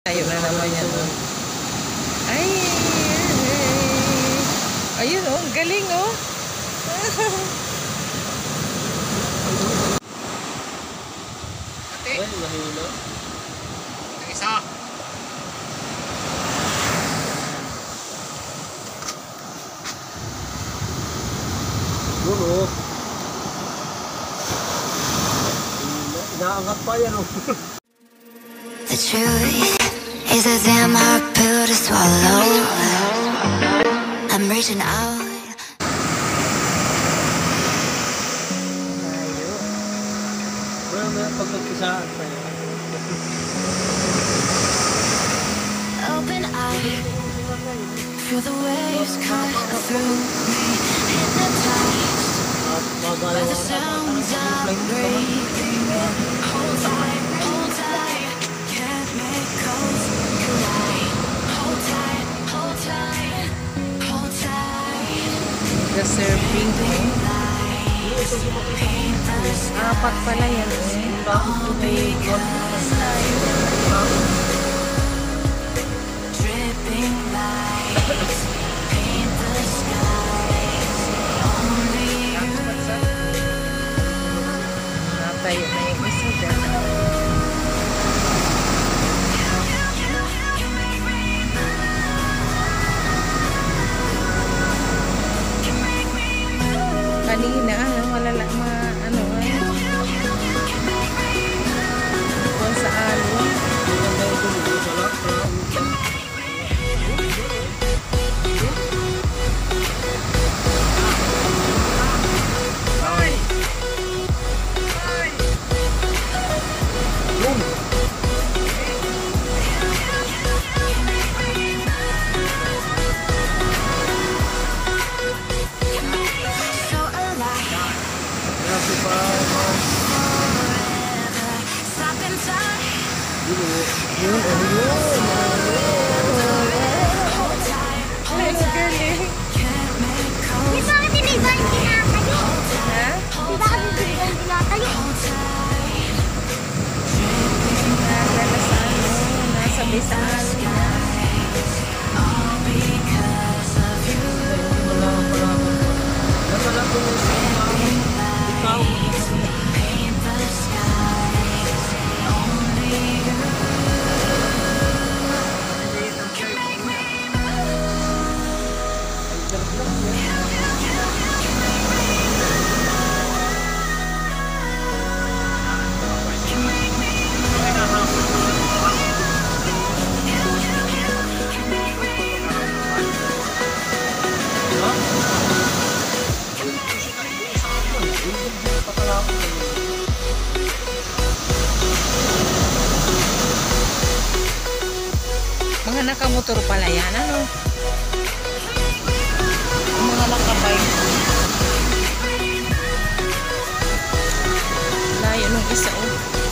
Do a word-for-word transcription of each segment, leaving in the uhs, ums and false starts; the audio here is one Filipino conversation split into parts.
Tayo na naman yan. Oh. Ay, ay, ayun oh, galing oh. Ate. Ay, mahilo. Ang isa. Dulo. Inaangat pa yan oh. The truth is a damn hard pill to swallow. I'm reaching out. Well, may pagkakisaan pa yan. Open eye, feel the waves cut through me. Hypnotized by the sounds I'm breathing in. Hold tight, hold tight, can't make calls collide. Hold tight, hold tight, hold tight. The surfing eh. Apat pala yan eh. Dripping lights paint the skies. Only you. Natayo na yung isa dyan. Kanina, malala, ma, ano ay, kung sa alon. Yun, ano yun? Ay, galing. Di ba kasi may ban tinatayo? Ha? Di ba kasi may ban tinatayo? Nagala sa ano, nasa bisaan. Mga nakamotor pala yan, ano? Mga nakabike. Layo nung isa, oh.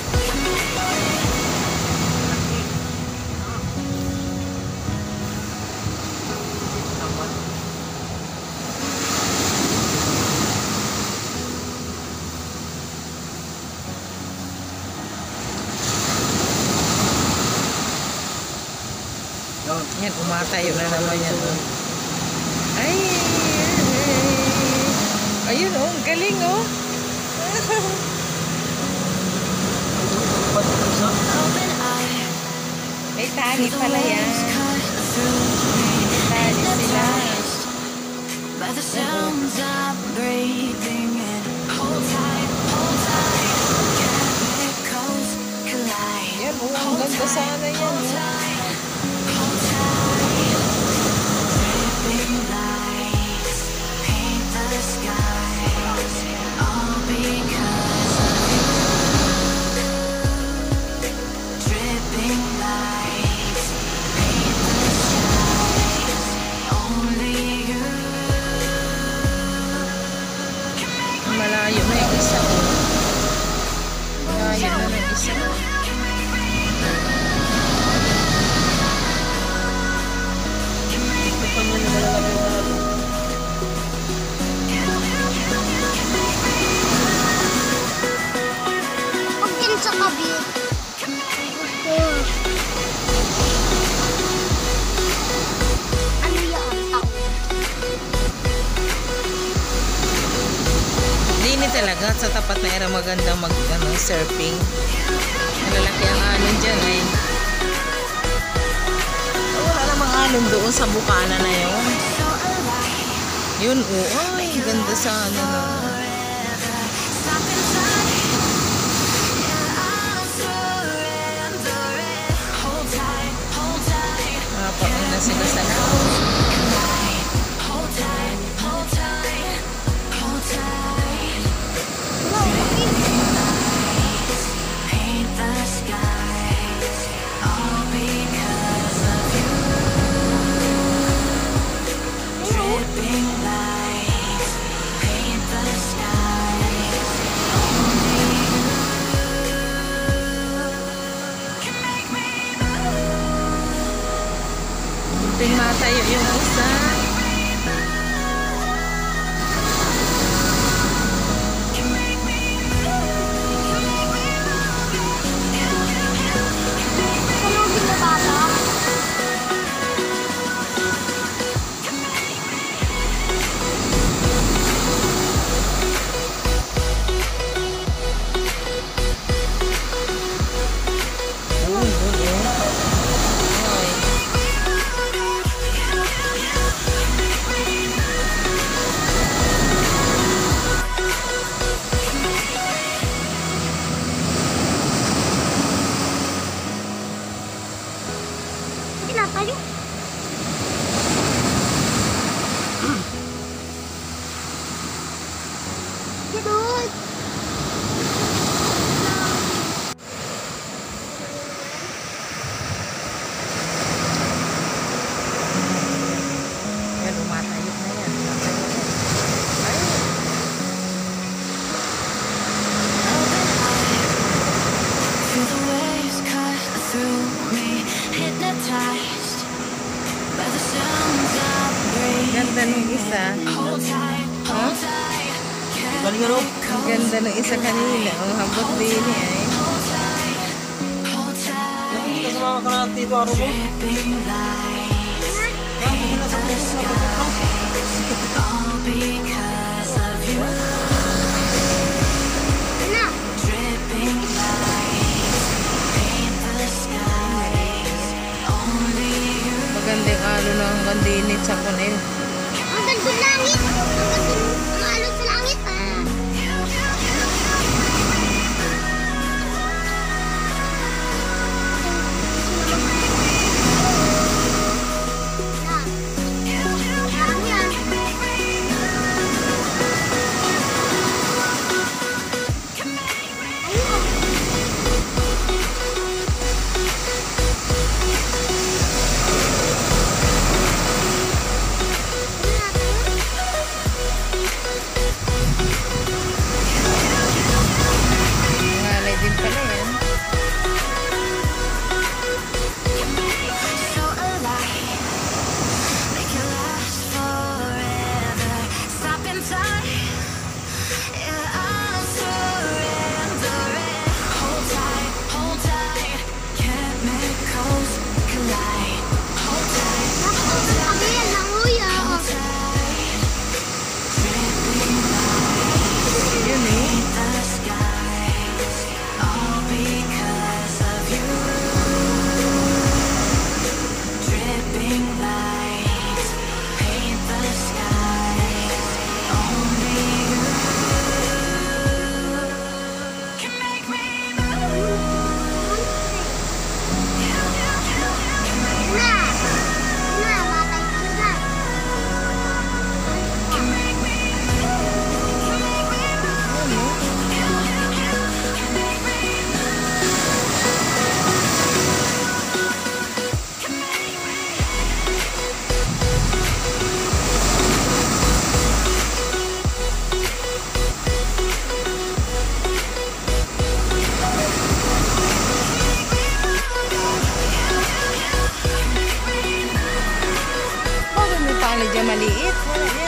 Yan, umatayo na naman yan. Oh. Ay, ay, ayun oh, galing oh. May tali pala yan. Tali sila. By the sounds I'm breathing in. Hold tight, hold tight, chemicals collide. Yan oh, ang ganda sana yan. Hold tight, dripping lights paint the skies. All because of you. Dripping lights paint the skies. Only you. Malayo na yung isa oh. Malayo na yung isa oh. talaga sa tapat na era magandang mag ano, surfing. Malalaki ang alon dyan eh. Wala namang alon doon sa bukana na yun. Yun oo, ay ganda sa ano na. Napaon na sila sa laot. Munting matayo yung isa. Tulogin na bata. Doon, doon, oh. Ay. Pinatayo. Doon. Yan, umatayo na yan. Umatayo na. Ay. Feel the waves cut through me, hypnotized by the sounds of breathing. Ganda nung isa. Hold tight, hold tight, Galing nga rin. Ang ganda nung isa kanina. Ang habot din eh. hold tight, hold tight. Kasama ka na dito, ano mo? Dripping lights, paint the skies, all because of you. Ano? Dripping lights, paint the skies, only you. Magandang alo na ang gandinit sa kunil. Ang ganda ng langit. Ang ganda ng alon sa langit. Ah. Marami yan. Ayun. Ngalay din pala yan. So alive, make it last forever. Stop in time, yeah, I'll surrender it. Hold tight, hold tight, chemicals collide. Hold tight, hold Sabi yan lang, uya. tight, dripping Yun eh. the skies, all because of you. Dripping lights, paint the skies, only you can make me move. Na. Na, matay ka na. Can make me move. Can make me move. Can make me Bakit may pala dyan maliit? Wala